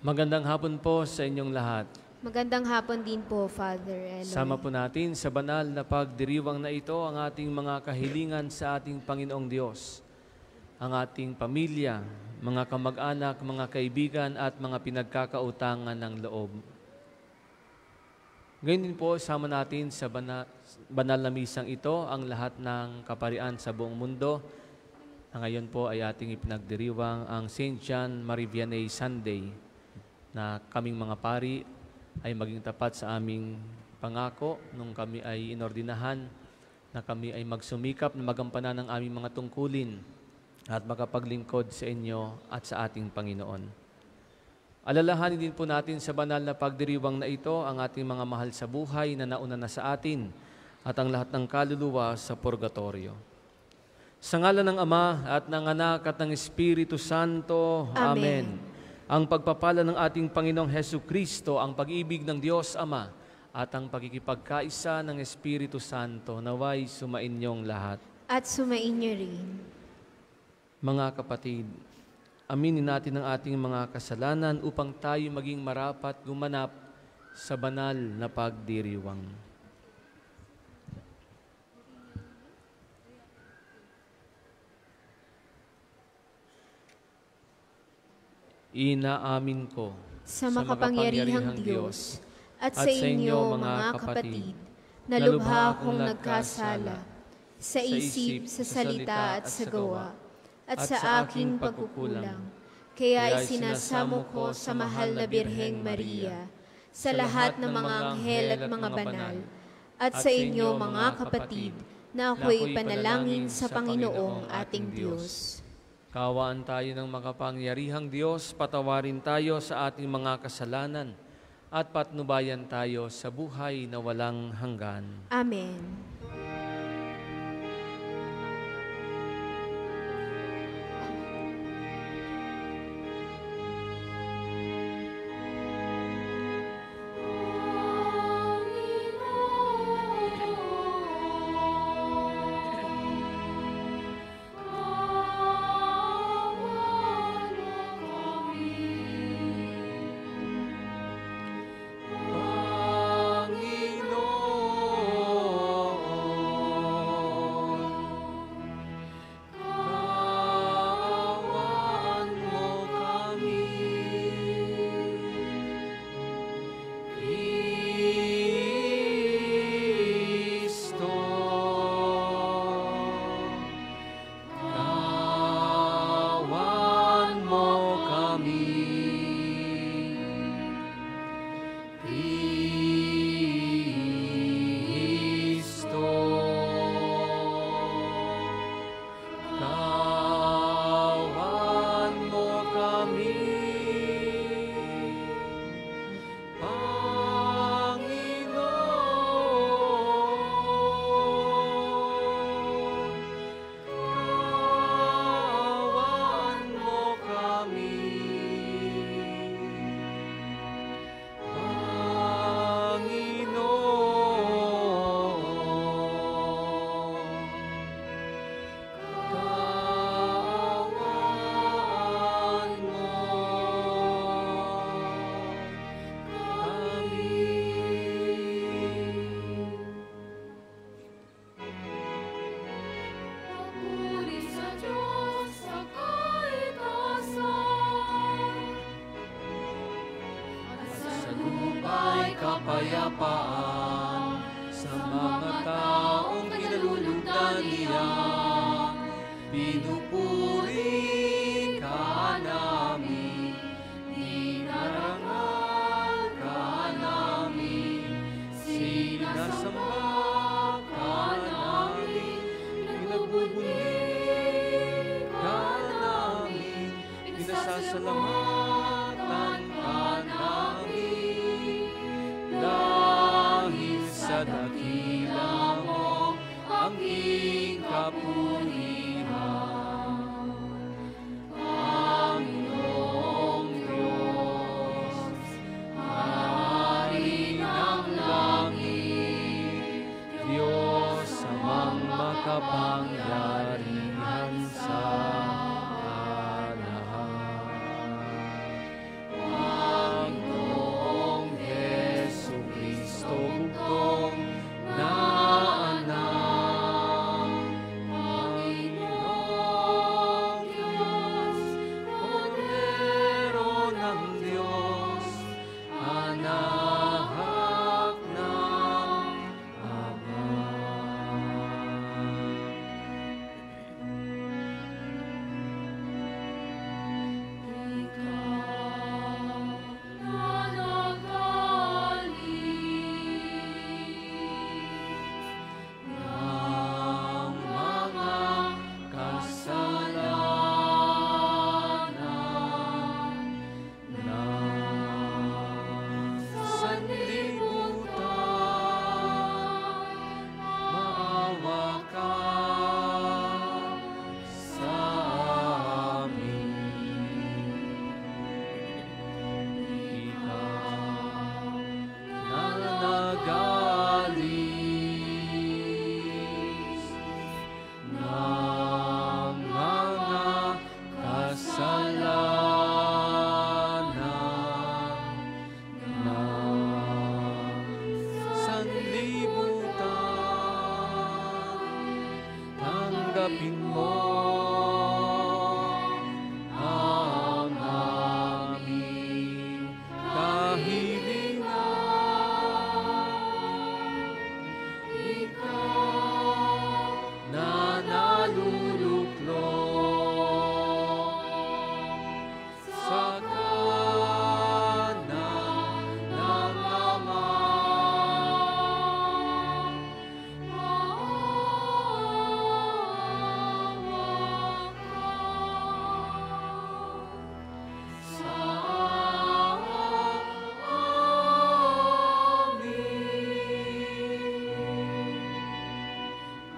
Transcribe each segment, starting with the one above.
Magandang hapon po sa inyong lahat. Magandang hapon din po, Father Eloy. Sama po natin sa banal na pagdiriwang na ito ang ating mga kahilingan sa ating Panginoong Diyos, ang ating pamilya, mga kamag-anak, mga kaibigan at mga pinagkakautangan ng loob. Ngayon din po, sama natin sa banal na misang ito ang lahat ng kaparian sa buong mundo. Ngayon po ay ating ipinagdiriwang ang St. John Marie Vianney Sunday, na kaming mga pari ay maging tapat sa aming pangako nung kami ay inordinahan na kami ay magsumikap na magampanan ng aming mga tungkulin at makapaglingkod sa inyo at sa ating Panginoon. Alalahanin din po natin sa banal na pagdiriwang na ito ang ating mga mahal sa buhay na nauna na sa atin at ang lahat ng kaluluwa sa purgatorio. Sa ngalan ng Ama at ng Anak at ng Espiritu Santo. Amen. Ang pagpapala ng ating Panginoong Hesukristo, ang pag-ibig ng Diyos Ama at ang pagkikipagkaisa ng Espiritu Santo naway sumainyong lahat. At sumainyo rin. Mga kapatid, aminin natin ang ating mga kasalanan upang tayo maging marapat gumanap sa banal na pagdiriwang. Inaamin ko sa makapangyarihang Diyos at sa inyo, mga kapatid, na lubha akong nagkasala sa isip, sa salita at sa gawa, at sa aking pagkukulang. Kaya isinasamo ko sa mahal na Birheng Maria, sa lahat ng mga anghel at mga banal, at sa inyo, mga kapatid, na ako'y ipanalangin sa Panginoong ating Diyos. Kawaan tayo ng makapangyarihang Diyos, patawarin tayo sa ating mga kasalanan, at patnubayan tayo sa buhay na walang hanggan. Amen. Kapayapaan sa mga taong kinalulugdan niya, pinupuri ka namin, dinarangal ka namin, sinasamba ka namin, pinagbubuli ka namin, pinasasalamatan ka namin. Dahil sa dakila mo ang iyong kapurihan,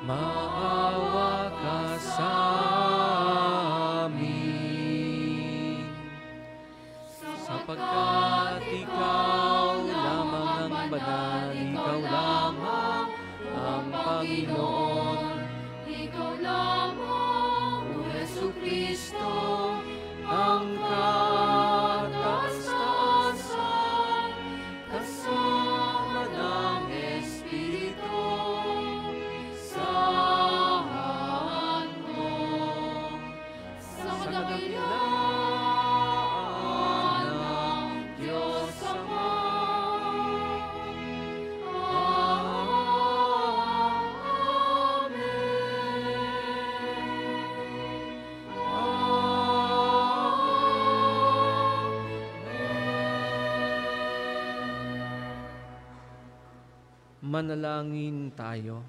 maawa ka sa amin. Sapagkat ikaw lamang ang banal, ikaw lamang ang Panginoon. Ikaw lamang, O Jesucristo, Ang kataas-taasan, kasama ng Espiritu Santo, sa kadakilaan ng Diyos Ama. Manalangin tayo.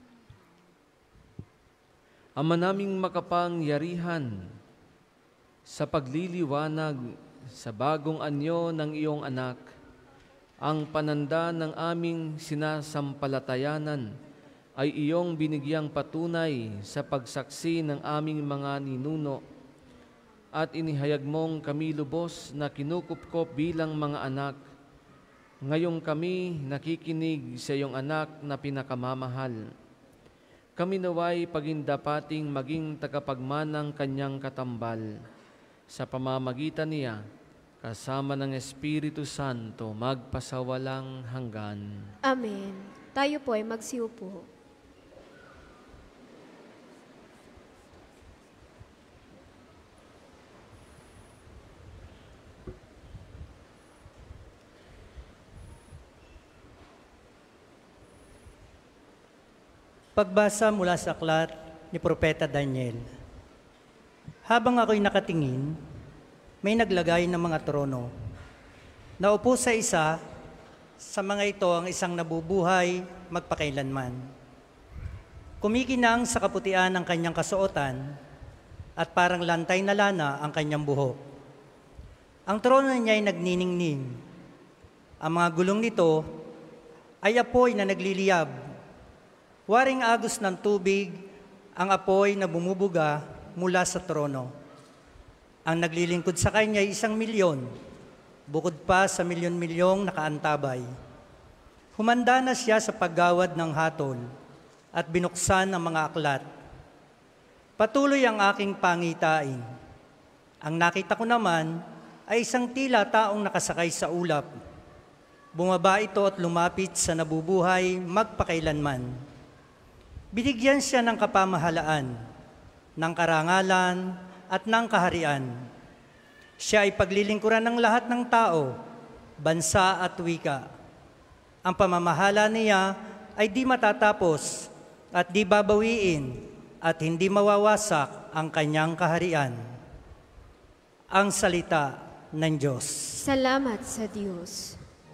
Ama naming makapangyarihan, sa pagliliwanag sa bagong anyo ng iyong anak, ang pananda ng aming sinasampalatayanan ay iyong binigyang patunay sa pagsaksi ng aming mga ninuno at inihayag mong kami lubos na kinukupkop bilang mga anak. Ngayong kami nakikinig sa iyong anak na pinakamamahal. Kami naway pagindapating maging tagapagmanang kanyang katambal. Sa pamamagitan niya, kasama ng Espiritu Santo, magpasawalang hanggan. Amen. Tayo po ay magsiupo. Pagbasa mula sa aklat ni Propeta Daniel. Habang ako'y nakatingin, may naglagay ng mga trono. Naupo sa isa, sa mga ito ang isang nabubuhay magpakailanman. Kumikinang sa kaputian ang kanyang kasuotan at parang lantay na lana ang kanyang buhok. Ang trono niya ay nagniningning. Ang mga gulong nito ay apoy na nagliliyab. Waring agos ng tubig ang apoy na bumubuga mula sa trono. Ang naglilingkod sa kanya ay 1,000,000, bukod pa sa milyon-milyong nakaantabay. Humanda na siya sa paggawad ng hatol at binuksan ang mga aklat. Patuloy ang aking pangitain. Ang nakita ko naman ay isang tila taong nakasakay sa ulap. Bumaba ito at lumapit sa nabubuhay magpakailanman. Binigyan siya ng kapamahalaan, ng karangalan at ng kaharian. Siya ay paglilingkuran ng lahat ng tao, bansa at wika. Ang pamamahala niya ay di matatapos at di babawiin at hindi mawawasak ang kanyang kaharian. Ang salita ng Diyos. Salamat sa Diyos.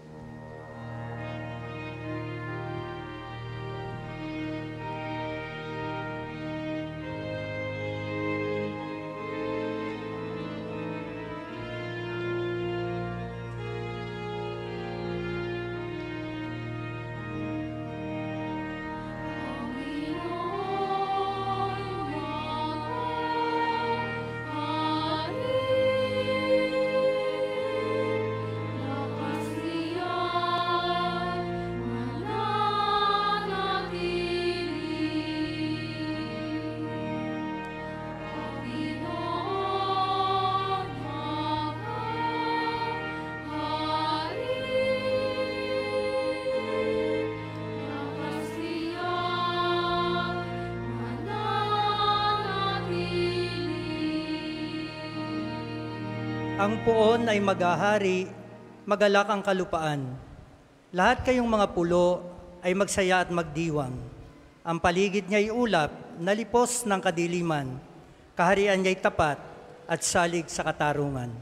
Ang puon ay maghahari, magalak ang kalupaan. Lahat kayong mga pulo ay magsaya at magdiwang. Ang paligid niya'y ulap, nalipos ng kadiliman. Kaharian niya'y tapat at salig sa katarungan.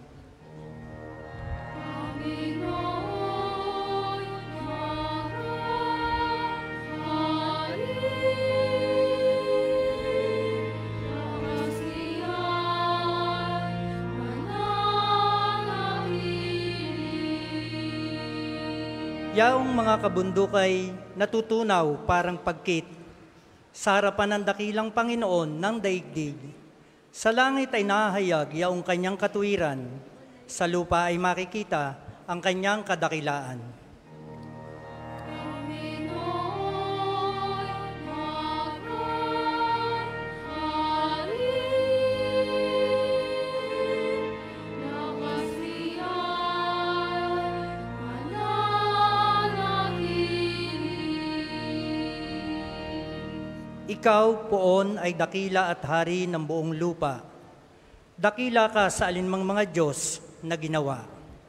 Yaong mga kabundok ay natutunaw parang pagkit. sa harapan ng dakilang Panginoon ng daigdig. Sa langit ay nahayag yaong kanyang katuwiran, sa lupa ay makikita ang kanyang kadakilaan. Ikaw, poon, ay dakila at hari ng buong lupa. Dakila ka sa alinmang mga Diyos na ginawa.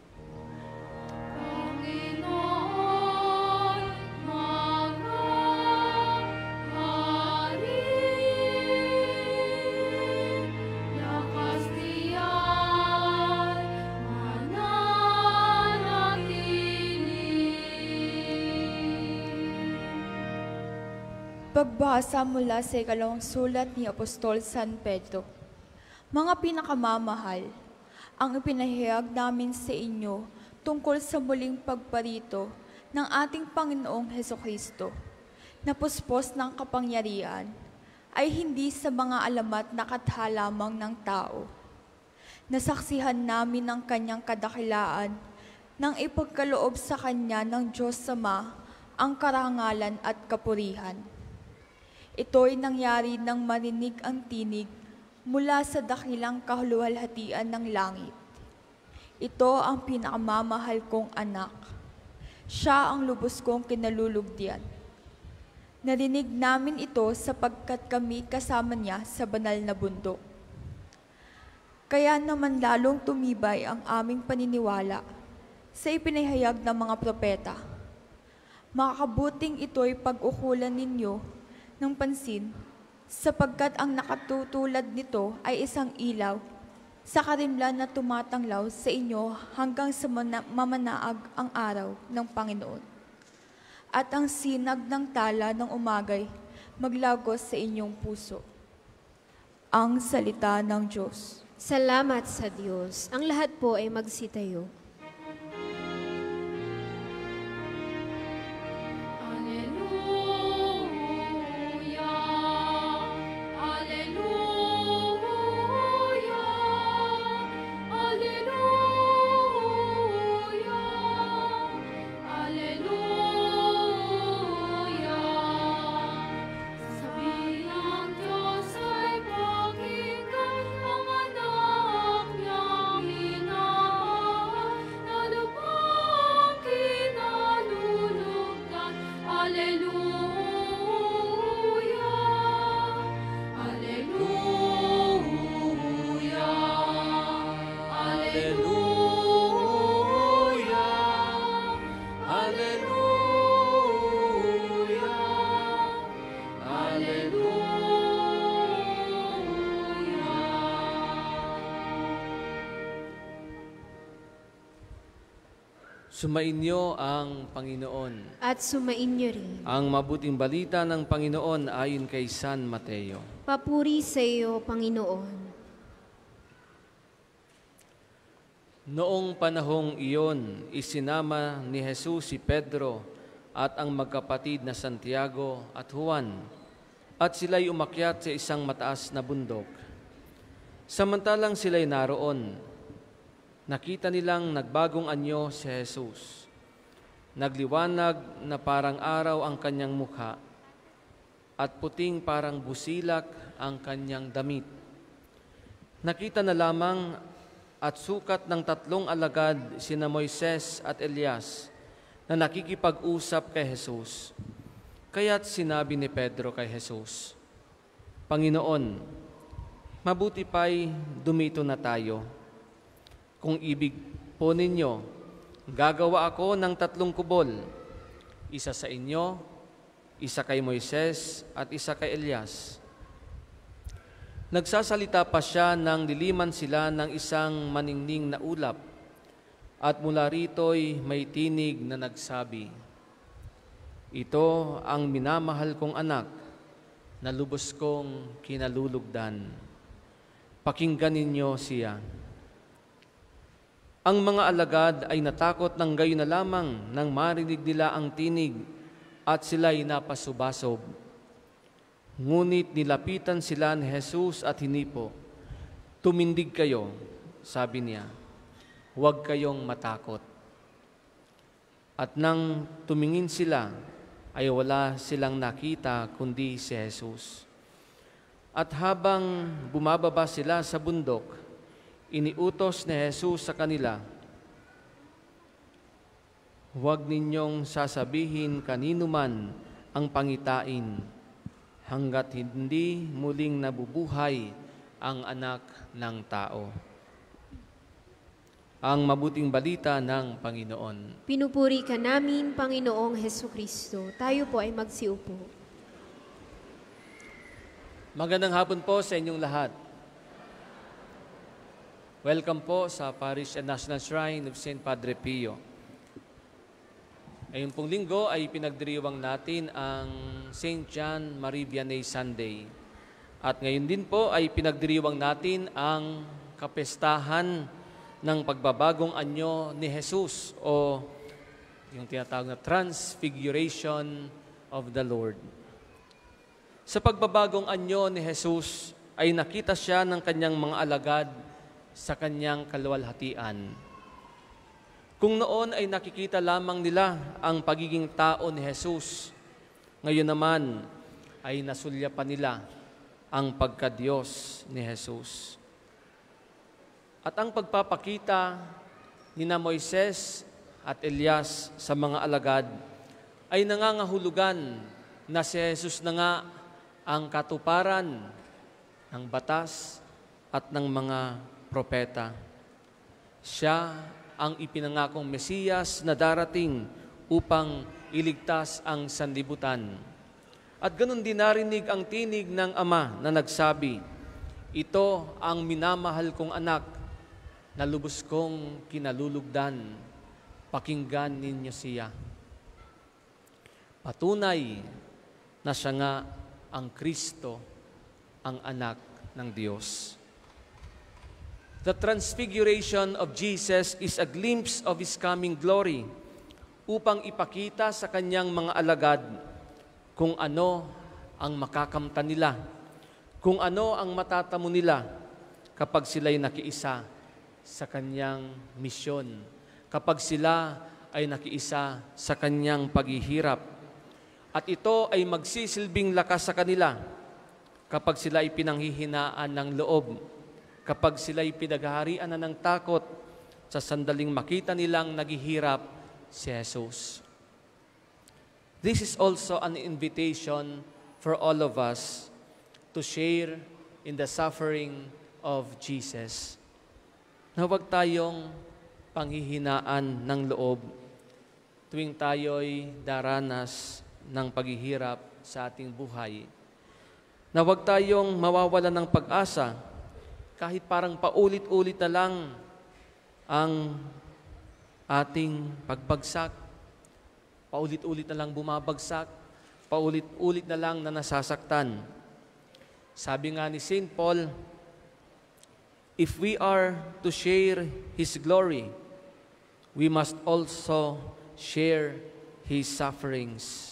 Pagbasa mula sa ikalawang sulat ni Apostol San Pedro. Mga pinakamamahal, ang ipinahayag namin sa inyo tungkol sa muling pagparito ng ating Panginoong Hesukristo, na puspos ng kapangyarihan, ay hindi sa mga alamat na katha lamang ng tao. Nasaksihan namin ang kanyang kadakilaan nang ipagkaloob sa kanya ng Diyos Ama ang karangalan at kapurihan. Ito'y nangyari nang marinig ang tinig mula sa dakilang kahuluhalhatian ng langit. Ito ang pinakamamahal kong anak. Siya ang lubos kong kinalulugdian. Narinig namin ito sapagkat kami kasama niya sa banal na bundok. Kaya naman lalong tumibay ang aming paniniwala sa ipinahayag ng mga propeta. Makakabuting ito'y pag-ukulan ninyo ng pansin, sapagkat ang nakatutulad nito ay isang ilaw sa karimlan na tumatanglaw sa inyo hanggang sa mamanaag ang araw ng Panginoon. At ang sinag ng tala ng umagay maglagos sa inyong puso. Ang salita ng Diyos. Salamat sa Diyos. Ang lahat po ay magsitayo. Sumainyo ang Panginoon. At sumainyo rin. Ang mabuting balita ng Panginoon ayon kay San Mateo. Papuri sa iyo, Panginoon. Noong panahong iyon, isinama ni Jesus si Pedro at ang magkapatid na Santiago at Juan, at sila'y umakyat sa isang mataas na bundok. Samantalang sila'y naroon, nakita nilang nagbagong anyo si Jesus. Nagliwanag na parang araw ang kanyang mukha at puting parang busilak ang kanyang damit. Nakita na lamang at sukat ng 3 alagad sina Moises at Elias na nakikipag-usap kay Jesus. Kaya't sinabi ni Pedro kay Jesus, Panginoon, mabuti pa'y dumito na tayo. Kung ibig po ninyo, gagawa ako ng 3 kubol, isa sa inyo, isa kay Moises, at isa kay Elias. Nagsasalita pa siya nang diliman sila ng isang maningning na ulap, at mula rito'y may tinig na nagsabi, Ito ang minamahal kong anak, na lubos kong kinalulugdan. Pakinggan ninyo siya. Ang mga alagad ay natakot ng gayon na lamang nang marinig nila ang tinig at sila'y napasubasob. Ngunit nilapitan sila ni Jesus at hinipo. Tumindig kayo, sabi niya, huwag kayong matakot. At nang tumingin sila, ay wala silang nakita kundi si Jesus. At habang bumababa sila sa bundok, iniutos ni Jesus sa kanila, huwag ninyong sasabihin kanino man ang pangitain hanggat hindi muling nabubuhay ang anak ng tao. Ang mabuting balita ng Panginoon. Pinupuri ka namin, Panginoong Hesukristo. Tayo po ay magsiupo. Magandang hapon po sa inyong lahat. Welcome po sa Parish and National Shrine of St. Padre Pio. Ngayon pong linggo ay pinagdiriwang natin ang St. John Marie Vianney Sunday. At ngayon din po ay pinagdiriwang natin ang kapestahan ng pagbabagong anyo ni Jesus o yung tinatawag na Transfiguration of the Lord. Sa pagbabagong anyo ni Jesus ay nakita siya ng kanyang mga alagad sa kanyang kaluwalhatian. Kung noon ay nakikita lamang nila ang pagiging tao ni Jesus, ngayon naman ay nasulyapan nila ang pagka-Diyos ni Jesus. At ang pagpapakita ni na Moises at Elias sa mga alagad ay nangangahulugan na si Jesus na nga ang katuparan ng batas at ng mga propeta. Siya ang ipinangakong Mesiyas na darating upang iligtas ang sanlibutan. At ganun din narinig ang tinig ng Ama na nagsabi, ito ang minamahal kong anak na lubos kong kinalulugdan. Pakinggan ninyo siya. Patunay na siya nga ang Kristo, ang anak ng Diyos. The transfiguration of Jesus is a glimpse of His coming glory upang ipakita sa kanyang mga alagad kung ano ang makakamtan nila, kung ano ang matatamo nila kapag sila'y nakiisa sa kanyang misyon, kapag sila ay nakiisa sa kanyang paghihirap. At ito ay magsisilbing lakas sa kanila kapag sila ay pinanghihinaan ng loob, kapag sila ay pinaghaharian na ng takot sa sandaling makita nilang naghihirap si Jesus. This is also an invitation for all of us to share in the suffering of Jesus. Na huwag tayong panghihinaan ng loob tuwing tayo'y daranas ng paghihirap sa ating buhay. Na huwag tayong mawawalan ng pag-asa kahit parang paulit-ulit na lang ang ating pagbagsak, paulit-ulit na lang bumabagsak, paulit-ulit na lang na nasasaktan. Sabi nga ni St. Paul, if we are to share His glory, we must also share His sufferings.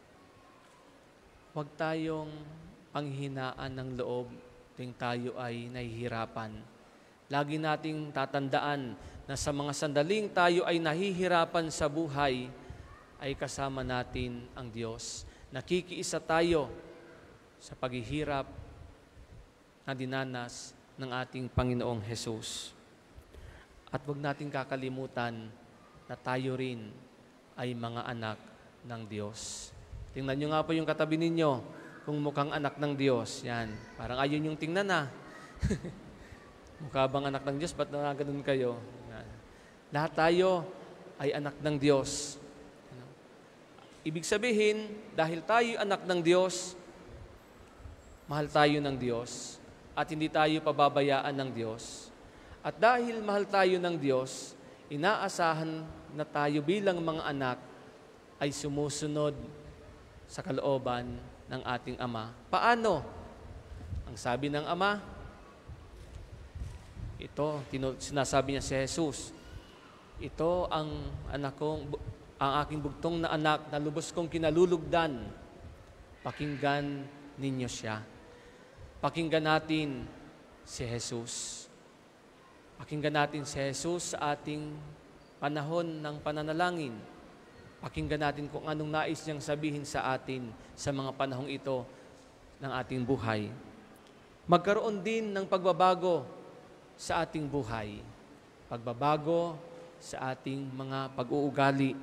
Huwag tayong panghinaan ng loob tuwing tayo ay nahihirapan. Lagi nating tatandaan na sa mga sandaling tayo ay nahihirapan sa buhay, ay kasama natin ang Diyos. Nakikiisa tayo sa paghihirap na dinanas ng ating Panginoong Jesus. At huwag nating kakalimutan na tayo rin ay mga anak ng Diyos. Tingnan nyo nga po yung katabi ninyo, kung mukhang anak ng Diyos. Yan, parang ayun yung tingnan na. Mukha bang anak ng Diyos? Ba't na ganun kayo? Yan. Lahat tayo ay anak ng Diyos. Ibig sabihin, dahil tayo anak ng Diyos, mahal tayo ng Diyos, at hindi tayo pababayaan ng Diyos. At dahil mahal tayo ng Diyos, inaasahan na tayo bilang mga anak ay sumusunod sa kalooban ng ating Ama. Paano? Ang sabi ng Ama, ito, sinasabi niya si Jesus, ito ang aking bugtong na anak na lubos kong kinalulugdan. Pakinggan ninyo siya. Pakinggan natin si Jesus. Pakinggan natin si Jesus sa ating panahon ng pananalangin. Pakinggan natin kung anong nais niyang sabihin sa atin sa mga panahong ito ng ating buhay. Magkaroon din ng pagbabago sa ating buhay. Pagbabago sa ating mga pag-uugali.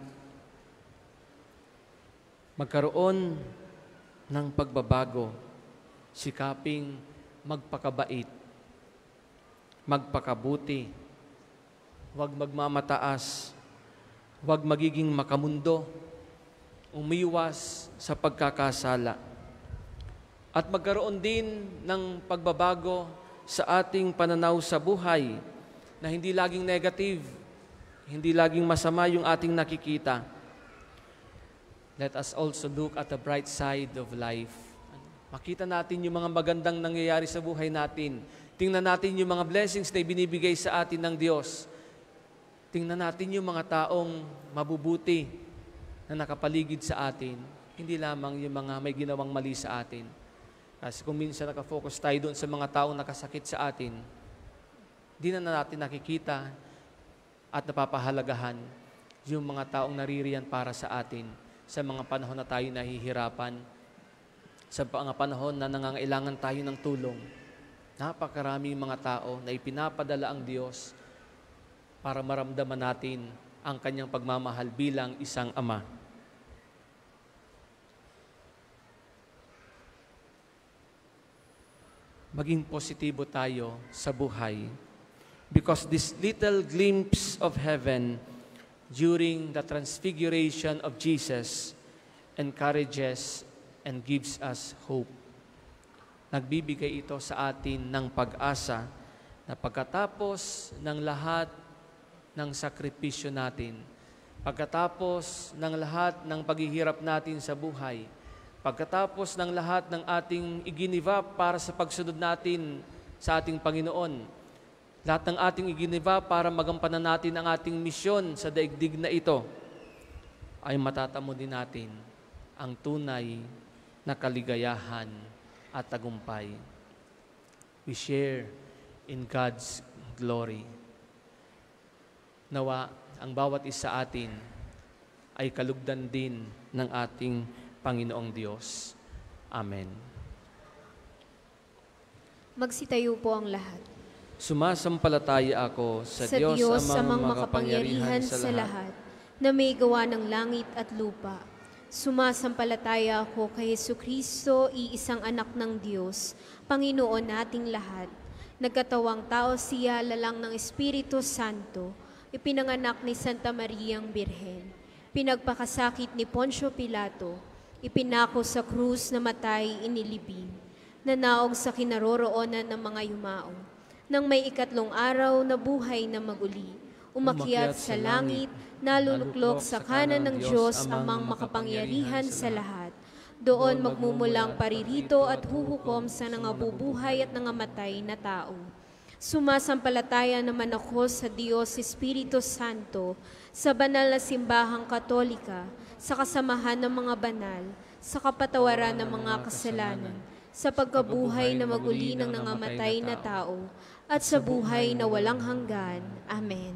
Magkaroon ng pagbabago, sikaping magpakabait, magpakabuti, huwag magmamataas, huwag magiging makamundo, umiwas sa pagkakasala. At magkaroon din ng pagbabago sa ating pananaw sa buhay na hindi laging negative, hindi laging masama yung ating nakikita. Let us also look at the bright side of life. Makita natin yung mga magandang nangyayari sa buhay natin. Tingnan natin yung mga blessings na ibinibigay sa atin ng Diyos. Tingnan natin yung mga taong mabubuti na nakapaligid sa atin. Hindi lamang yung mga may ginawang mali sa atin. Kasi kung minsan nakafocus tayo doon sa mga taong nakasakit sa atin, di na natin nakikita at napapahalagahan yung mga taong naririyan para sa atin sa mga panahon na tayo nahihirapan, sa mga panahon na nangangailangan tayo ng tulong. Napakaraming mga tao na ipinapadala ang Diyos para maramdaman natin ang kanyang pagmamahal bilang isang ama. Maging positibo tayo sa buhay because this little glimpse of heaven during the transfiguration of Jesus encourages and gives us hope. Nagbibigay ito sa atin ng pag-asa na pagkatapos ng lahat ng sakripisyo natin, pagkatapos ng lahat ng paghihirap natin sa buhay, pagkatapos ng lahat ng ating iginiba para sa pagsunod natin sa ating Panginoon, lahat ng ating iginiba para magampanan natin ang ating misyon sa daigdig na ito, ay matatamo din natin ang tunay na kaligayahan at tagumpay. We share in God's glory. Nawa, ang bawat isa atin ay kalugdan din ng ating Panginoong Diyos. Amen. Magsitayo po ang lahat. Sumasampalataya ako sa Diyos amang makapangyarihan sa lahat, na may gawa ng langit at lupa. Sumasampalataya ako kay Jesucristo, iisang anak ng Diyos, Panginoon nating lahat. Nagkatawang tao siya lalang ng Espiritu Santo, ipinanganak ni Santa Mariang Birhen, pinagpakasakit ni Poncio Pilato, ipinako sa krus na matay inilibing, nanaog sa kinaroroonan ng mga yumao. Nang may ikatlong araw na buhay na maguli, umakyat sa langit, naluluklok sa kanan ng Diyos amang makapangyarihan sa lahat. Doon magmumulang paririto at huhukom sa nangabubuhay at nangamatay na tao. Sumasampalataya naman ako sa Diyos Espiritu Santo, sa banal na simbahang Katolika, sa kasamahan ng mga banal, sa kapatawaran ng mga kasalanan, sa pagkabuhay na maguli ng nangamatay na tao, at sa buhay na walang hanggan. Amen.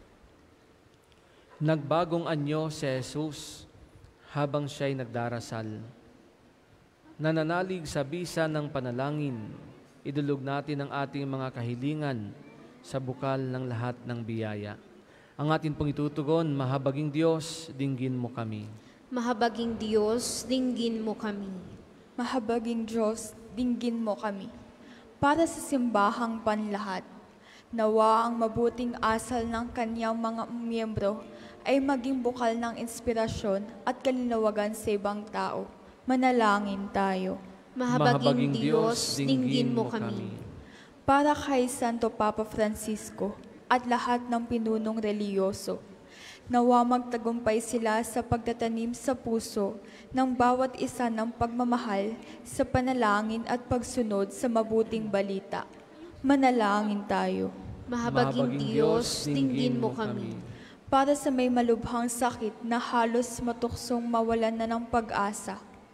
Nagbagong anyo si Jesus habang siya'y nagdarasal. Nananalig sa bisa ng panalangin, idulog natin ang ating mga kahilingan sa bukal ng lahat ng biyaya. Ang atin pong itutugon, mahabaging Diyos, dinggin mo kami. Mahabaging Diyos, dinggin mo kami. Mahabaging Diyos, dinggin mo kami. Para sa simbahang panlahat, nawa ang mabuting asal ng kanyang mga miyembro ay maging bukal ng inspirasyon at kalinawagan sa ibang tao. Manalangin tayo. Mahabaging Diyos, dinggin mo kami. Para kay Santo Papa Francisco at lahat ng pinunong reliyoso, nawa magtagumpay sila sa pagtatanim sa puso ng bawat isa ng pagmamahal sa panalangin at pagsunod sa mabuting balita. Manalangin tayo. Mahabaging Diyos, dinggin mo kami. Para sa may malubhang sakit na halos matuksong mawalan na ng pag-asa,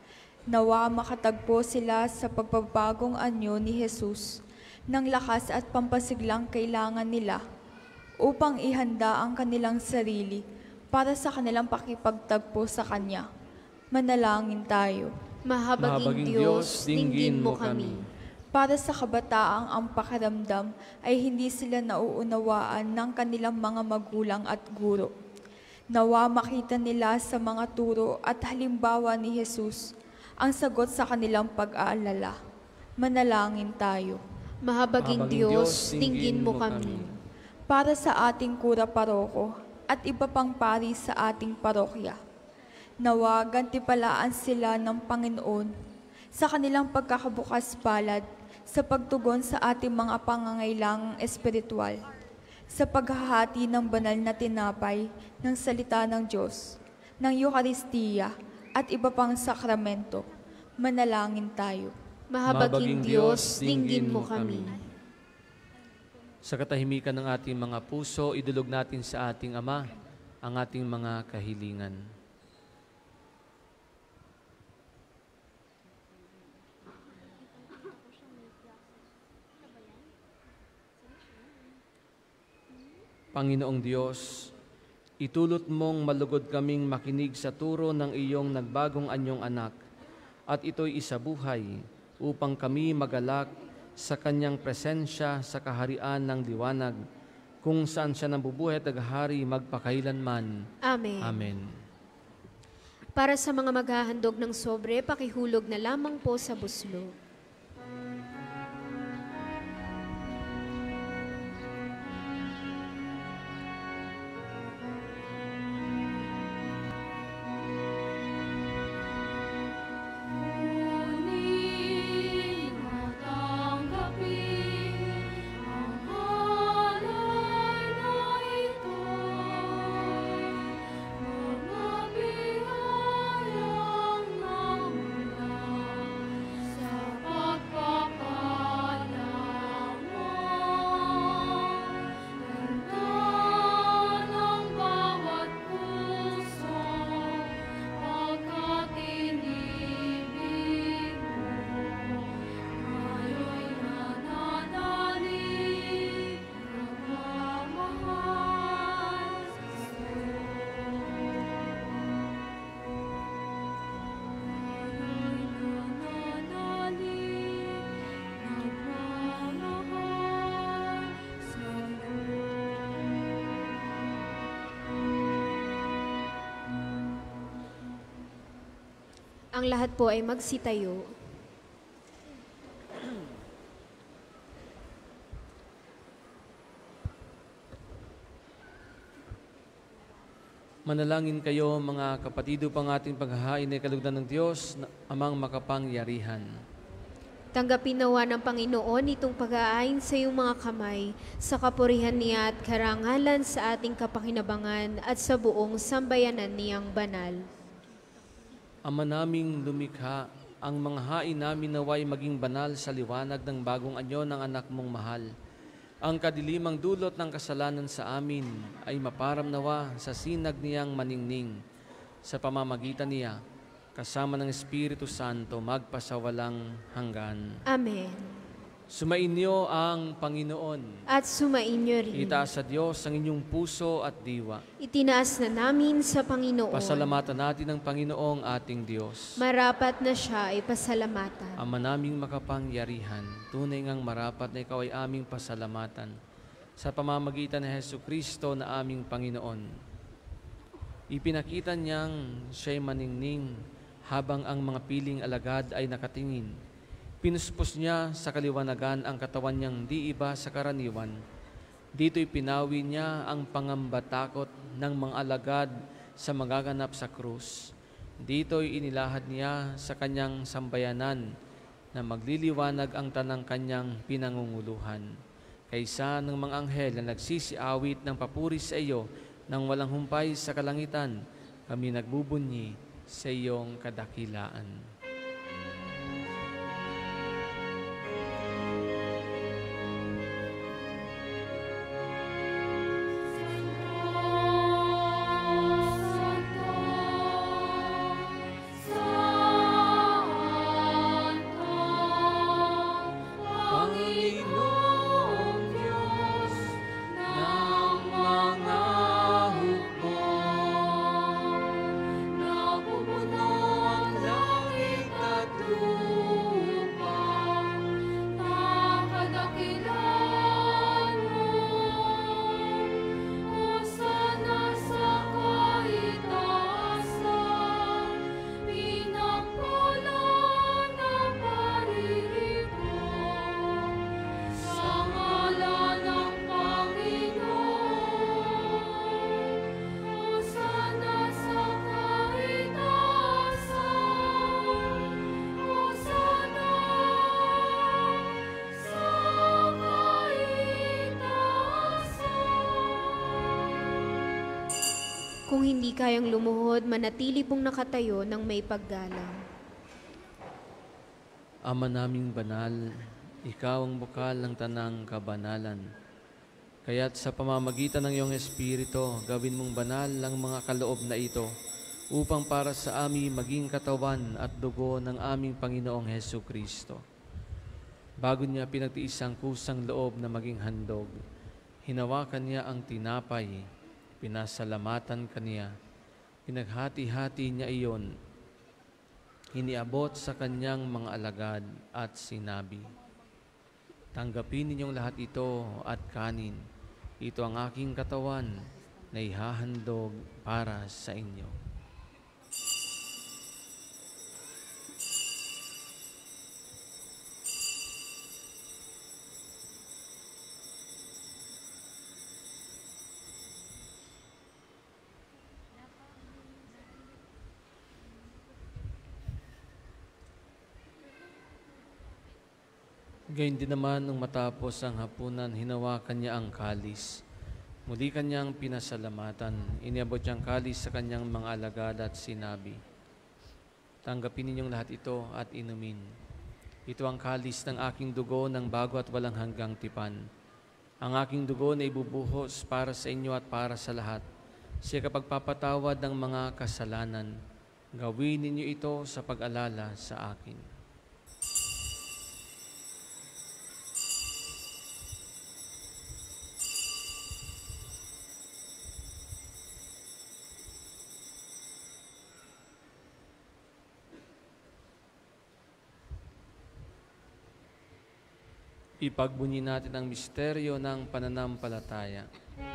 Nawa makatagpo sila sa pagbabagong anyo ni Jesus ng lakas at pampasiglang kailangan nila upang ihanda ang kanilang sarili para sa kanilang pakipagtagpo sa Kanya. Manalangin tayo. Mahabaging Diyos, dinggin mo kami. Para sa kabataang ang pakiramdam ay hindi sila nauunawaan ng kanilang mga magulang at guro. Nawa makita nila sa mga turo at halimbawa ni Jesus ang sagot sa kanilang pag-aalala. Manalangin tayo. Mahabaging Diyos, dinggin mo kami. Para sa ating kura paroko at iba pang pari sa ating parokya, nawa gantipalaan sila ng Panginoon sa kanilang pagkakabukas palad sa pagtugon sa ating mga pangangailangang espiritual, sa paghahati ng banal na tinapay ng salita ng Diyos, ng Eucharistia at iba pang sakramento. Manalangin tayo. Mahabaging Diyos, dinggin mo kami. Sa katahimikan ng ating mga puso, idulog natin sa ating Ama ang ating mga kahilingan. Panginoong Diyos, itulot mong malugod kaming makinig sa turo ng iyong nagbagong anyong anak at ito'y isabuhay upang kami magalak sa kanyang presensya sa kaharian ng liwanag kung saan siya nabubuhay at naghahari magpakailanman. Amen. Amen. Para sa mga maghahandog ng sobre, pakihulog na lamang po sa buslo. Ang lahat po ay magsitayo. Manalangin kayo mga kapatido, pang ating paghahain ay kalugdan ng Diyos, amang makapangyarihan. Tanggapin nawa ng Panginoon itong pag-aayin sa iyong mga kamay, sa kapurihan niya at karangalan sa ating kapakinabangan at sa buong sambayanan niyang banal. Ama naming lumikha, ang mga hain namin naway maging banal sa liwanag ng bagong anyo ng anak mong mahal. Ang kadilimang dulot ng kasalanan sa amin ay maparam nawa sa sinag niyang maningning. Sa pamamagitan niya, kasama ng Espiritu Santo, magpasawalang hanggan. Amen. Sumainyo ang Panginoon. At sumainyo rin. Itaas sa Diyos ang inyong puso at diwa. Itinaas na namin sa Panginoon. Pasalamatan natin ang Panginoong ating Diyos. Marapat na siya ay pasalamatan. Ama naming makapangyarihan, tunay ngang marapat na ikaw ay aming pasalamatan sa pamamagitan ni Jesucristo na aming Panginoon. Ipinakita niyang siya'y maningning habang ang mga piling alagad ay nakatingin. Pinuspos niya sa kaliwanagan ang katawan niyang di iba sa karaniwan. Dito'y pinawi niya ang pangambatakot ng mga alagad sa magaganap sa krus. Dito'y inilahad niya sa kanyang sambayanan na magliliwanag ang tanang kanyang pinangunguluhan. Kaysa ng mga anghel na nagsisiawit ng papuri sa iyo nang walang humpay sa kalangitan, kami nagbubunyi sa iyong kadakilaan. Kung hindi kayang lumuhod, manatili pong nakatayo ng may paggalang. Ama naming banal, ikaw ang bukal ng tanang kabanalan. Kaya't sa pamamagitan ng iyong Espiritu, gawin mong banal ang mga kaloob na ito upang para sa amin maging katawan at dugo ng aming Panginoong Hesu Kristo. Bago niya pinagtiis ang kusang loob na maging handog, hinawakan niya ang tinapay, pinasalamatan kaniya, pinaghati-hati niya iyon, iniabot sa kanyang mga alagad at sinabi, "Tanggapin ninyong lahat ito at kanin. Ito ang aking katawan na ihahandog para sa inyo." Gayun din naman nung matapos ang hapunan, hinawakan niya ang kalis. Muli kanyang pinasalamatan. Iniabot niyang kalis sa kanyang mga alagad at sinabi, "Tanggapin ninyong lahat ito at inumin. Ito ang kalis ng aking dugo ng bago at walang hanggang tipan. Ang aking dugo na ibubuhos para sa inyo at para sa lahat. Siya kapagpapatawad ng mga kasalanan. Gawin ninyo ito sa pag-alala sa akin." Ipagbunyi natin ang misteryo ng pananampalataya.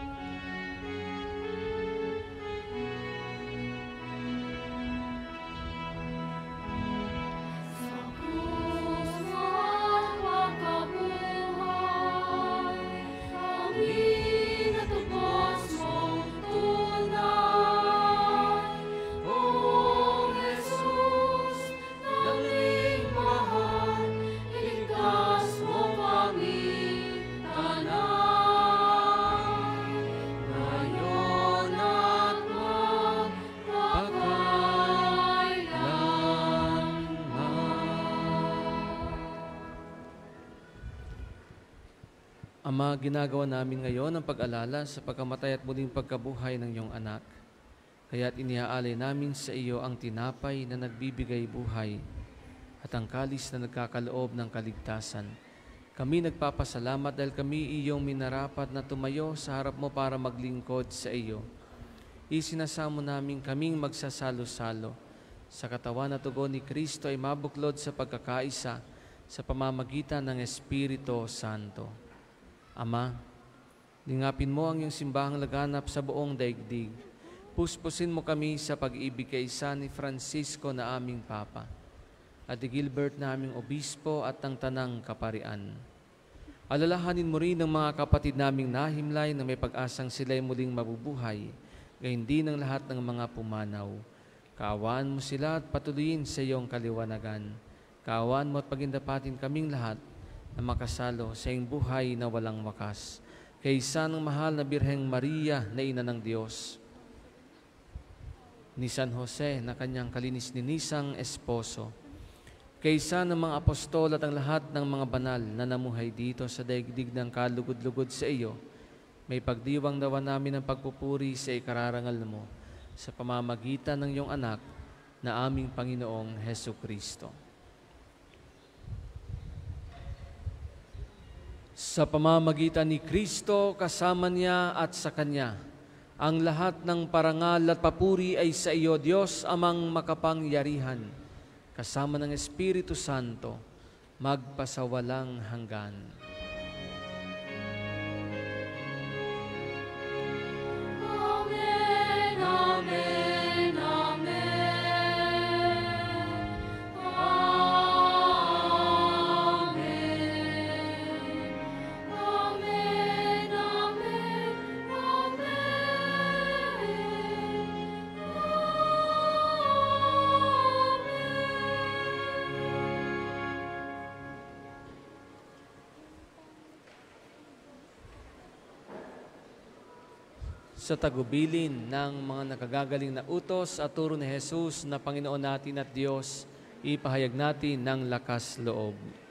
Ama, ginagawa namin ngayon ang pag-alala sa pagkamatay at muling pagkabuhay ng iyong anak. Kaya't iniaalay namin sa iyo ang tinapay na nagbibigay buhay at ang kalis na nagkakaloob ng kaligtasan. Kami nagpapasalamat dahil kami iyong minarapat na tumayo sa harap mo para maglingkod sa iyo. Isinasamo namin kaming magsasalo-salo sa katawan at dugo ni Kristo ay mabuklod sa pagkakaisa sa pamamagitan ng Espiritu Santo. Ama, lingapin mo ang iyong simbahang laganap sa buong daigdig. Puspusin mo kami sa pag-ibig kay isa ni Francisco na aming Papa at ni Gilbert na aming Obispo at ang Tanang Kaparian. Alalahanin mo rin ang mga kapatid naming nahimlay na may pag-asang sila'y muling mabubuhay, gayon din ang lahat ng mga pumanaw. Kaawaan mo sila at patuloyin sa iyong kaliwanagan. Kaawaan mo at pagindapatin kaming lahat na makasalo sa iyong buhay na walang wakas. Kaysa ng mahal na Birheng Maria na Ina ng Diyos, ni San Jose na kanyang kalinis-linisang esposo, kaysa ng mga apostol at ang lahat ng mga banal na namuhay dito sa daigdig ng kalugod-lugod sa iyo, may pagdiwang nawa namin ang pagpupuri sa ikararangal mo sa pamamagitan ng iyong anak na aming Panginoong Hesu Kristo. Sa pamamagitan ni Kristo, kasama niya at sa Kanya, ang lahat ng parangal at papuri ay sa iyo, Diyos amang makapangyarihan, kasama ng Espiritu Santo, magpasawalang hanggan. Amen, Amen. sa tagubilin ng mga nakagagaling na utos at turo ni Jesus na Panginoon natin at Diyos, ipahayag natin ng lakas loob.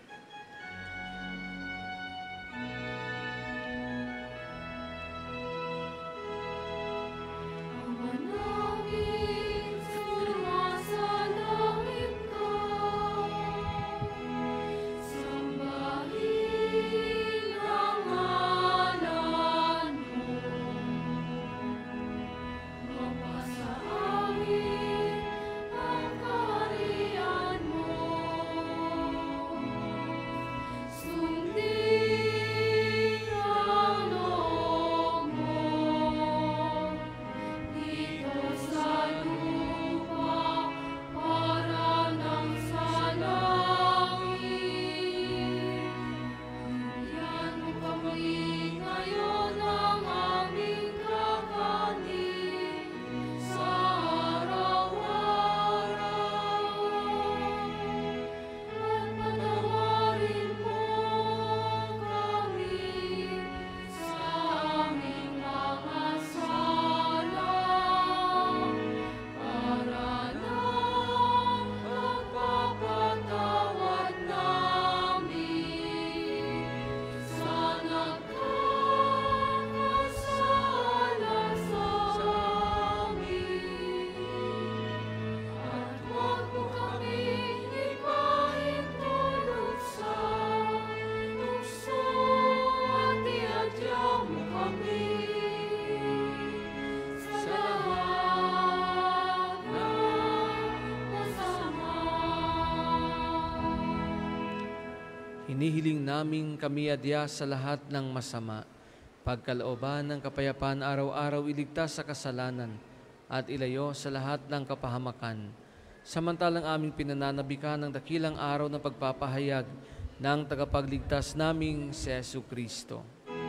Hinihiling namin kami adya sa lahat ng masama, pagkalooban ng kapayapaan araw-araw iligtas sa kasalanan at ilayo sa lahat ng kapahamakan. Samantalang aming pinananabikan ng dakilang araw ng pagpapahayag ng tagapagligtas naming si Jesucristo.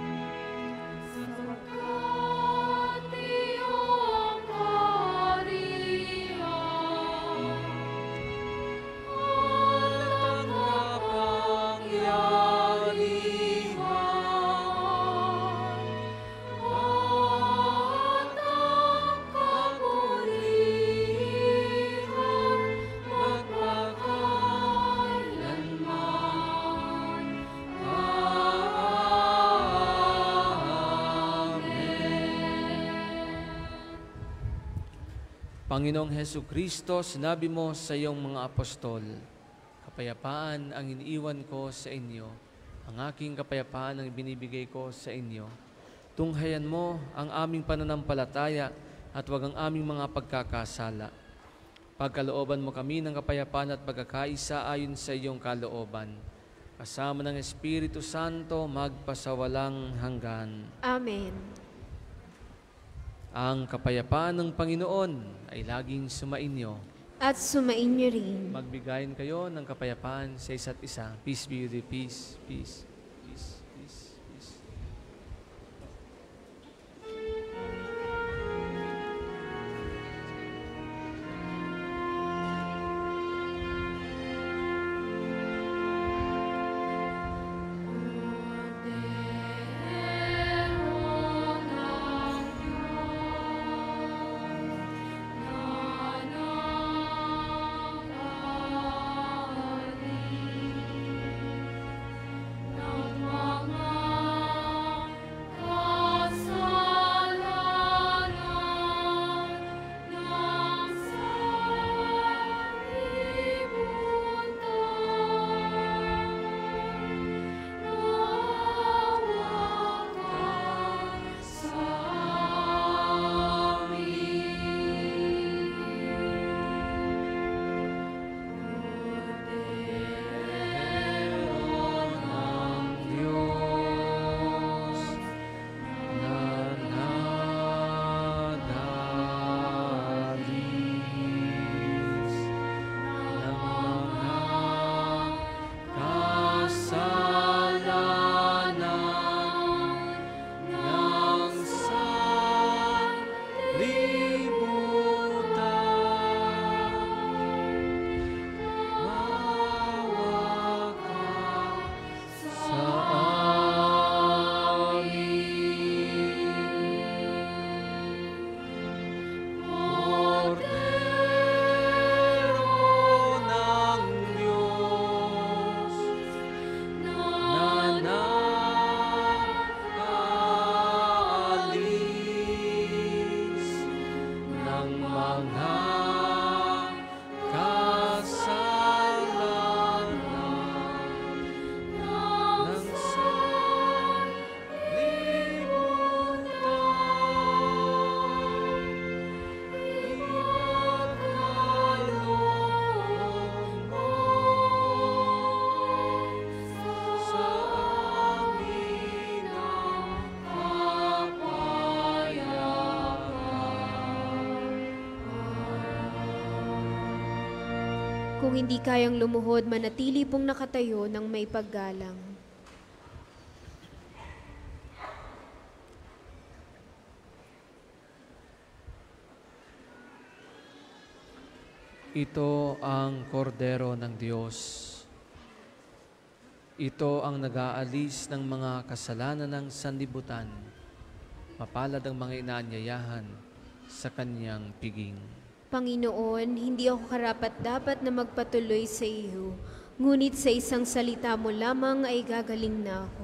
Panginoong Jesucristo, sinabi mo sa iyong mga apostol, kapayapaan ang iniiwan ko sa inyo, ang aking kapayapaan ang binibigay ko sa inyo. Tunghayan mo ang aming pananampalataya at wag ang aming mga pagkakasala. Pagkalooban mo kami ng kapayapaan at pagkakaisa ayon sa iyong kalooban. Kasama ng Espiritu Santo, magpasawalang hanggan. Amen. Ang kapayapaan ng Panginoon ay laging sumainyo. At sumainyo rin. Magbigayin kayo ng kapayapaan sa isa't isa. Peace be with you. Peace, peace, peace, peace, peace. Kung hindi kayang lumuhod, manatili pong nakatayo ng may paggalang. Ito ang kordero ng Diyos. Ito ang nag-aalis ng mga kasalanan ng sanlibutan. Mapalad ang mga inaanyayahan sa kanyang piging. Panginoon, hindi ako karapat-dapat na magpatuloy sa iyo, ngunit sa isang salita mo lamang ay gagaling na ako.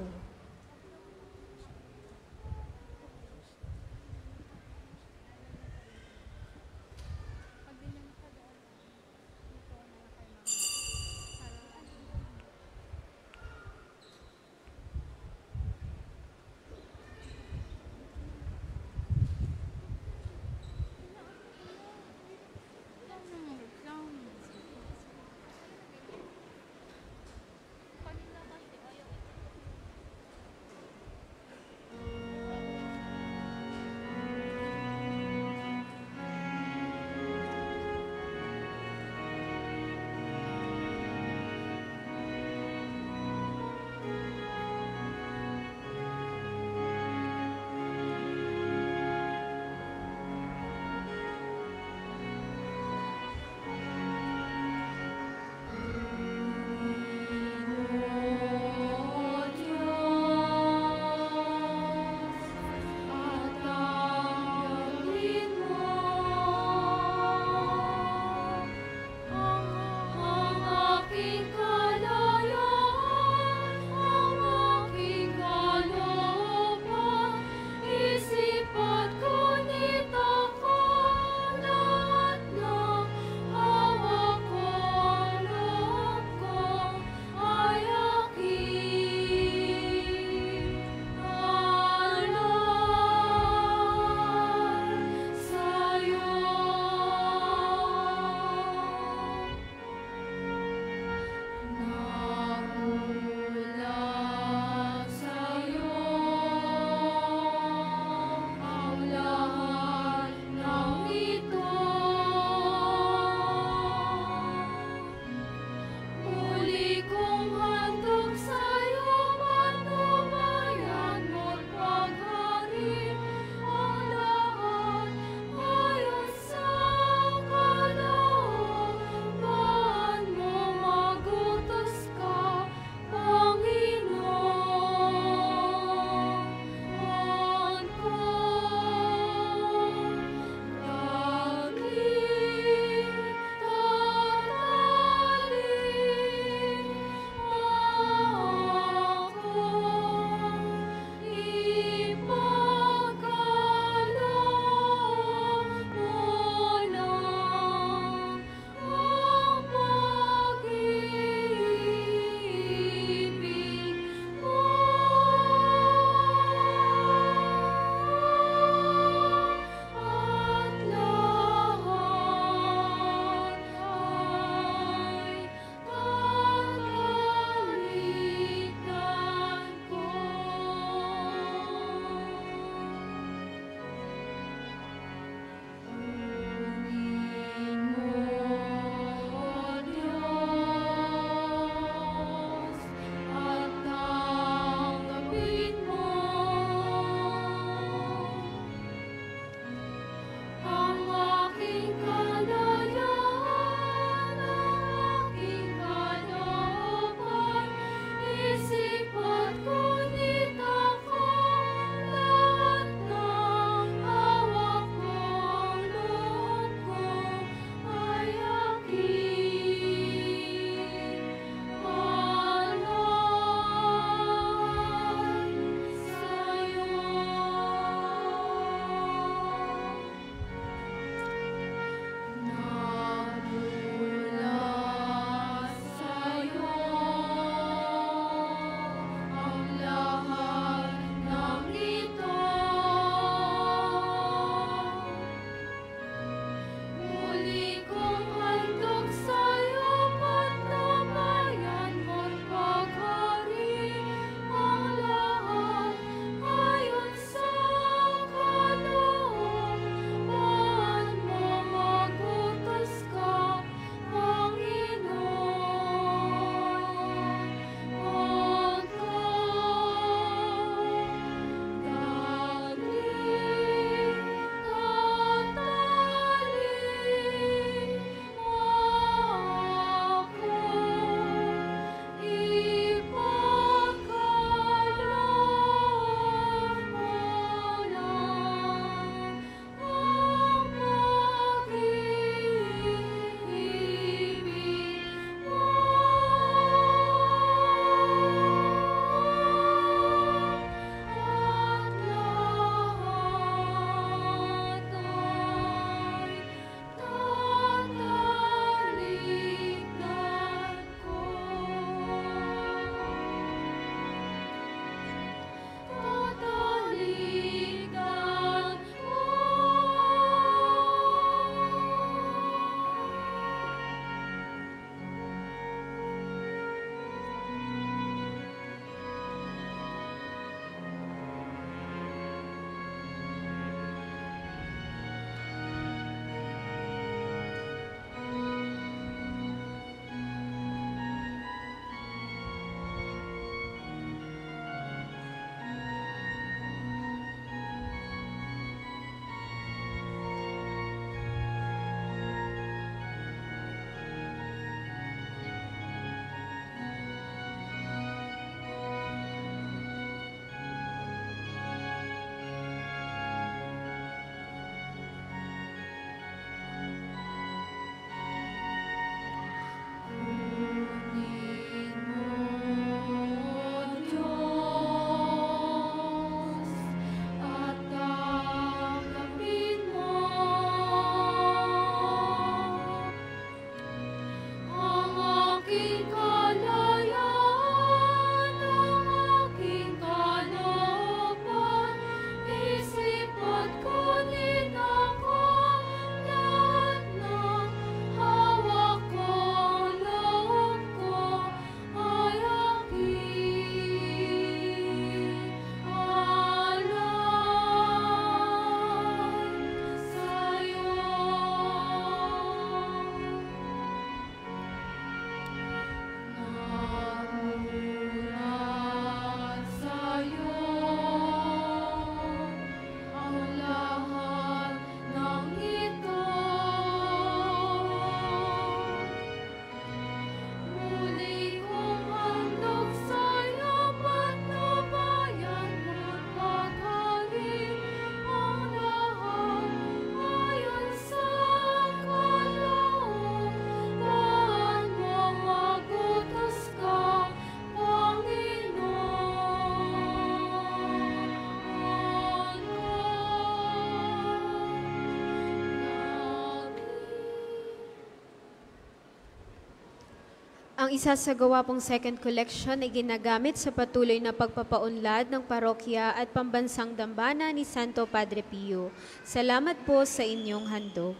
Ang isasagawa pong second collection ay ginagamit sa patuloy na pagpapaunlad ng parokya at pambansang dambana ni Santo Padre Pio. Salamat po sa inyong handog.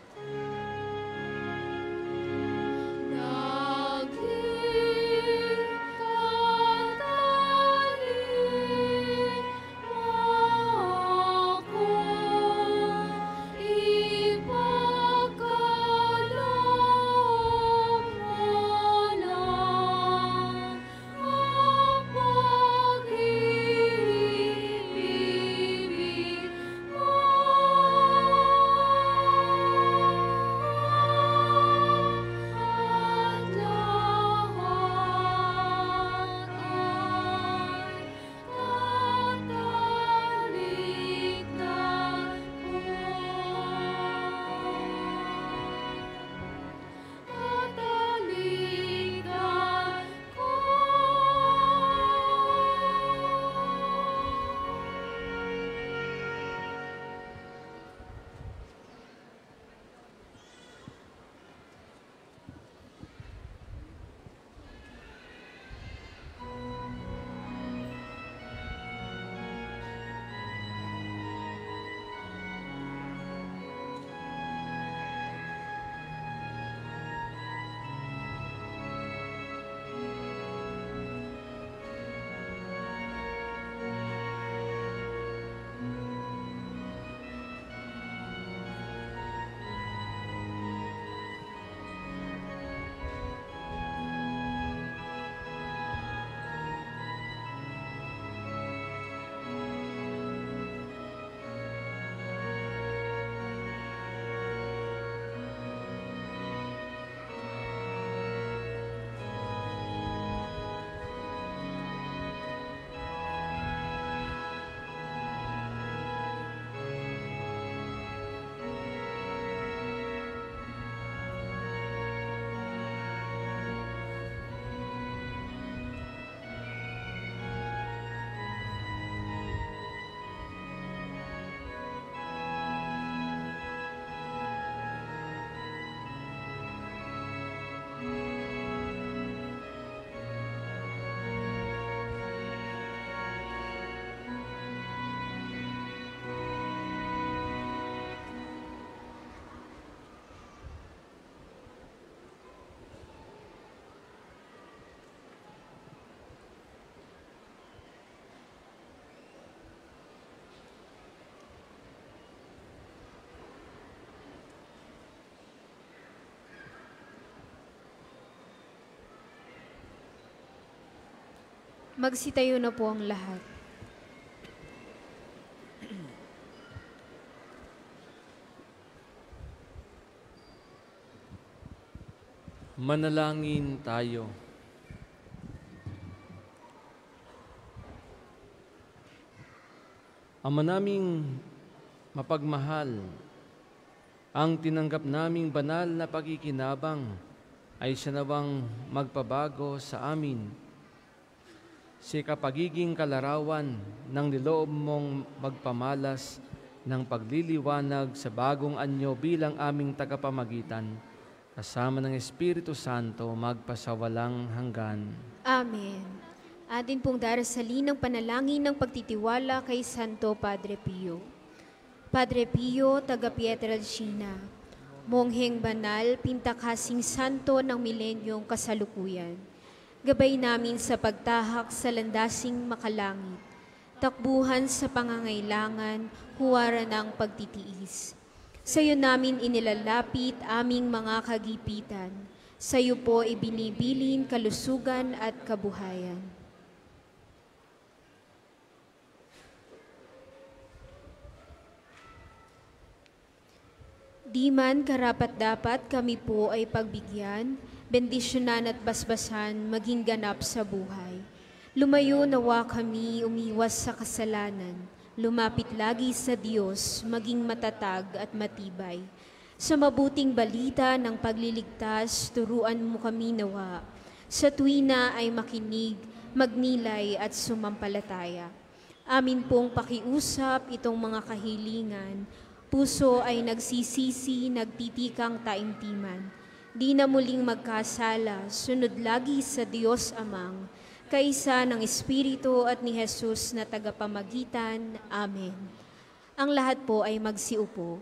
Magsitayo na po ang lahat. Manalangin tayo. Ama naming mapagmahal, ang tinanggap naming banal na pakikinabang ay siya nawang magpabago sa amin. Si kapagiging kalarawan ng niloob mong magpamalas ng pagliliwanag sa bagong anyo bilang aming tagapamagitan, kasama ng Espiritu Santo magpasawalang hanggan. Amen. Atin pong darasalin ng panalangin ng pagtitiwala kay Santo Padre Pio. Padre Pio, taga Pietrelcina, mongheng banal, pintakasing santo ng milenyong kasalukuyan. Gabay namin sa pagtahak sa landasing makalangit, takbuhan sa pangangailangan, huwara ng pagtitiis. Sa iyo namin inilalapit aming mga kagipitan, sa iyo po ibinibilin kalusugan at kabuhayan. Di man karapat-dapat kami po ay pagbigyan, bendisyonan at basbasan maging ganap sa buhay. Lumayo nawa kami umiwas sa kasalanan, lumapit lagi sa Diyos, maging matatag at matibay. Sa mabuting balita ng pagliligtas, turuan mo kami nawa. Sa tuwina ay makinig, magnilay at sumampalataya. Amin pong pakiusap itong mga kahilingan, puso ay nagsisisi, nagtitikang taimtiman. di na muling magkasala, sunod lagi sa Diyos Amang, kaisa ng Espiritu at ni Jesus na tagapamagitan. Amen. Ang lahat po ay magsiupo.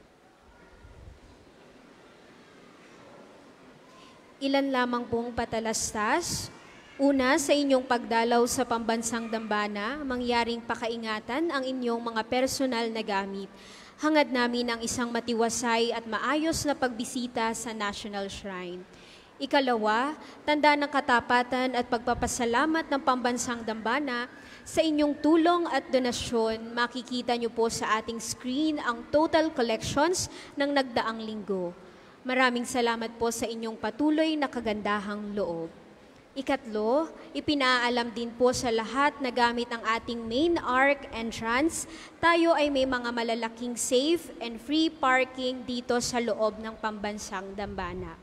Ilan lamang pong patalastas. Una, sa inyong pagdalaw sa pambansang dambana, mangyaring pakaingatan ang inyong mga personal na gamit. Hangad namin ang isang matiwasay at maayos na pagbisita sa National Shrine. Ikalawa, tanda ng katapatan at pagpapasalamat ng pambansang dambana. Sa inyong tulong at donasyon, makikita niyo po sa ating screen ang total collections ng nagdaang linggo. Maraming salamat po sa inyong patuloy na kagandahang loob. Ikatlo, ipinaalam din po sa lahat na gamit ang ating main arc entrance, tayo ay may mga malalaking safe and free parking dito sa loob ng pambansang dambana.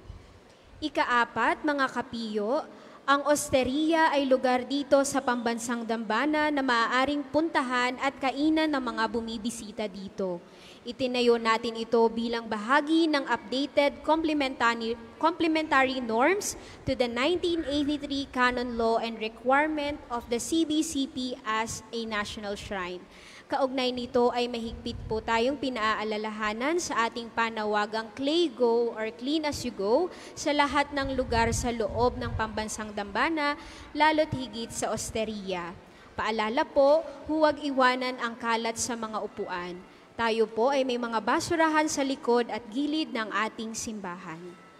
Ikaapat, mga kapiyo, ang osteria ay lugar dito sa pambansang dambana na maaaring puntahan at kainan ng mga bumibisita dito. Itinayo natin ito bilang bahagi ng updated complementary norms to the 1983 Canon Law and requirement of the CBCP as a national shrine. Kaugnay nito ay mahigpit po tayong pinaalalahanan sa ating panawagang Clay Go or Clean as You Go sa lahat ng lugar sa loob ng pambansang dambana, lalo't higit sa osteria. Paalala po, huwag iwanan ang kalat sa mga upuan. Tayo po ay may mga basurahan sa likod at gilid ng ating simbahan.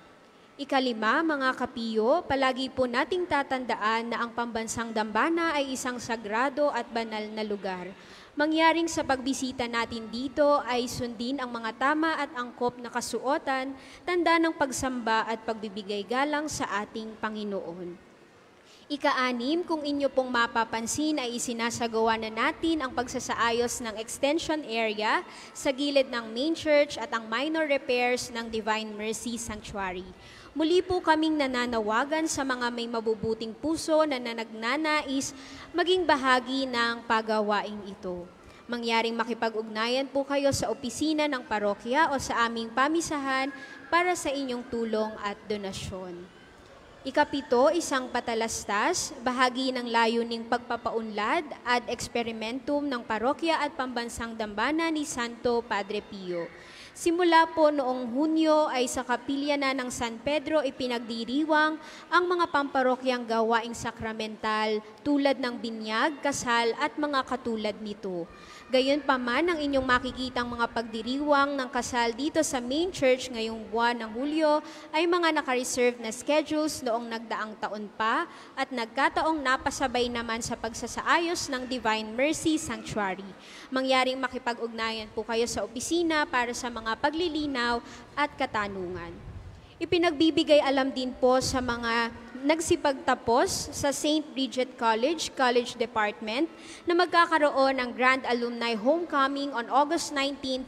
Ikalima, mga kapiyo, palagi po nating tatandaan na ang pambansang dambana ay isang sagrado at banal na lugar. Mangyaring sa pagbisita natin dito ay sundin ang mga tama at angkop na kasuotan, tanda ng pagsamba at pagbibigay galang sa ating Panginoon. Ika-anim, kung inyo pong mapapansin ay isinasagawa na natin ang pagsasaayos ng extension area sa gilid ng main church at ang minor repairs ng Divine Mercy Sanctuary. Muli po kaming nananawagan sa mga may mabubuting puso na nagnanais maging bahagi ng pagawaing ito. Mangyaring makipag-ugnayan po kayo sa opisina ng parokya o sa aming pamisahan para sa inyong tulong at donasyon. Ikapito, isang patalastas, bahagi ng layuning pagpapaunlad at eksperimentum ng parokya at pambansang dambana ni Santo Padre Pio. Simula po noong Hunyo ay sa kapilya na ng San Pedro ipinagdiriwang ang mga pamparokyang gawaing sakramental tulad ng binyag, kasal at mga katulad nito. Gayunpaman, ang inyong makikitang mga pagdiriwang ng kasal dito sa main church ngayong buwan ng Hulyo ay mga naka-reserve na schedules noong nagdaang taon pa at nagkataong napasabay naman sa pagsasaayos ng Divine Mercy Sanctuary. Mangyaring makipag-ugnayan po kayo sa opisina para sa mga paglilinaw at katanungan. Ipinagbibigay alam din po sa mga nagsipagtapos sa St. Bridget College Department na magkakaroon ng Grand Alumni Homecoming on August 19,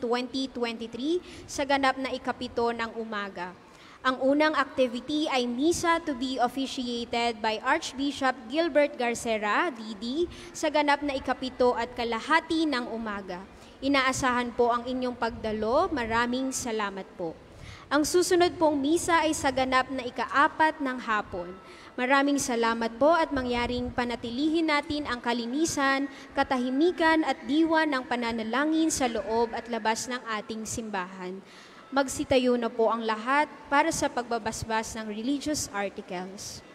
2023 sa ganap na ikapito ng umaga. Ang unang activity ay Misa to be officiated by Archbishop Gilbert Garcera, D.D., sa ganap na ikapito at kalahati ng umaga. Inaasahan po ang inyong pagdalo. Maraming salamat po. Ang susunod pong misa ay sa ganap na ika-4 ng hapon. Maraming salamat po at mangyaring panatilihin natin ang kalinisan, katahimikan at diwa ng pananalangin sa loob at labas ng ating simbahan. Magsitayo na po ang lahat para sa pagbabasbas ng religious articles.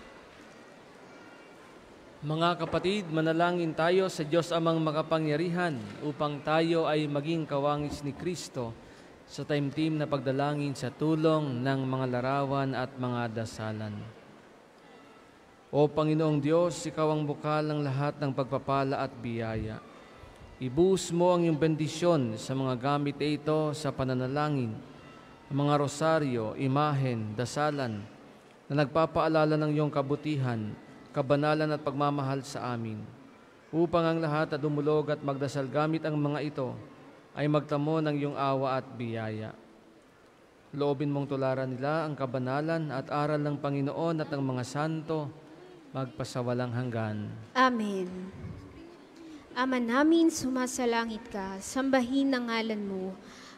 Mga kapatid, manalangin tayo sa Diyos Amang makapangyarihan upang tayo ay maging kawangis ni Kristo sa taimtim na pagdalangin sa tulong ng mga larawan at mga dasalan. O Panginoong Diyos, Ikaw ang bukal ng lahat ng pagpapala at biyaya. Ibuhos mo ang iyong bendisyon sa mga gamit ito sa pananalangin, ang mga rosaryo, imahen, dasalan, na nagpapaalala ng iyong kabutihan, kabanalan at pagmamahal sa amin, upang ang lahat na dumulog at magdasal gamit ang mga ito ay magtamo ng iyong awa at biyaya. Loobin mong tularan nila ang kabanalan at aral ng Panginoon at ng mga santo, magpasawalang hanggan. Amen. Ama namin, sumasalangit ka, sambahin ang ngalan mo.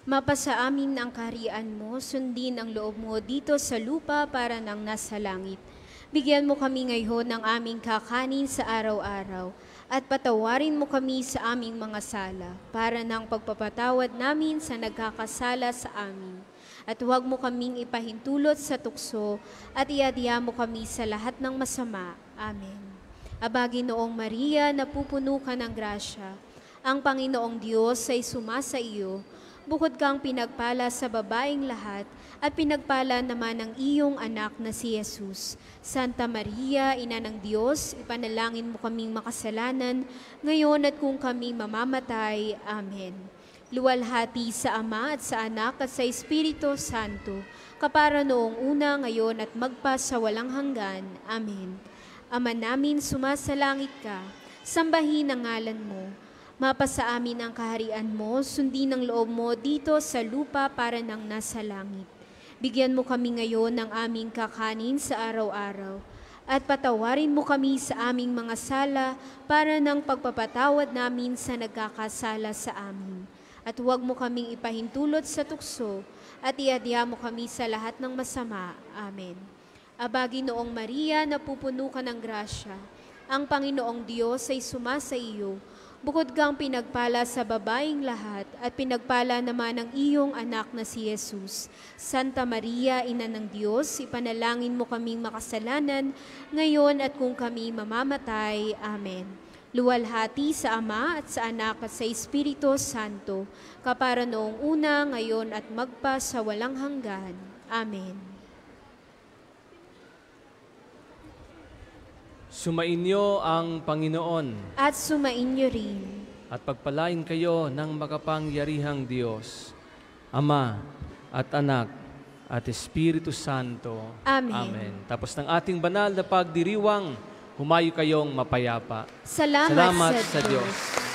Mapasa amin ang kaharian mo, sundin ang loob mo dito sa lupa para nang nasa langit. Bigyan mo kami ngayon ng aming kakanin sa araw-araw at patawarin mo kami sa aming mga sala para nang pagpapatawad namin sa nagkakasala sa amin. At huwag mo kaming ipahintulot sa tukso at iadya mo kami sa lahat ng masama. Amen. Abagi noong Maria, napupuno ka ng grasya. Ang Panginoong Diyos ay sumasa iyo. Bukod kang pinagpala sa babaeng lahat, at pinagpala naman ang iyong anak na si Jesus. Santa Maria, Ina ng Diyos, ipanalangin mo kaming makasalanan, ngayon at kung kami mamamatay. Amen. Luwalhati sa Ama at sa Anak at sa Espiritu Santo, kapara noong una, ngayon at magpa sa walang hanggan. Amen. Ama namin, sumasalangit ka, sambahin ang ngalan mo. Mapasa amin ang kaharian mo, sundin ang loob mo dito sa lupa para nang nasa langit. Bigyan mo kami ngayon ng aming kakanin sa araw-araw, at patawarin mo kami sa aming mga sala para nang pagpapatawad namin sa nagkakasala sa amin. At huwag mo kaming ipahintulot sa tukso, at iadya mo kami sa lahat ng masama. Amen. Abagi noong Maria, napupuno ka ng grasya. Ang Panginoong Diyos ay sumasa iyo. Bukod kang pinagpala sa babaeng lahat, at pinagpala naman ang iyong anak na si Jesus. Santa Maria, Ina ng Diyos, ipanalangin mo kaming makasalanan, ngayon at kung kami mamamatay. Amen. Luwalhati sa Ama at sa Anak at sa Espiritu Santo, kapara noong una, ngayon at magpa sa walang hanggan. Amen. Sumainyo ang Panginoon. At sumainyo rin. At pagpalain kayo ng makapangyarihang Diyos, Ama at Anak at Espiritu Santo. Amen. Amen. Tapos ng ating banal na pagdiriwang, humayo kayong mapayapa. Salamat sa Diyos.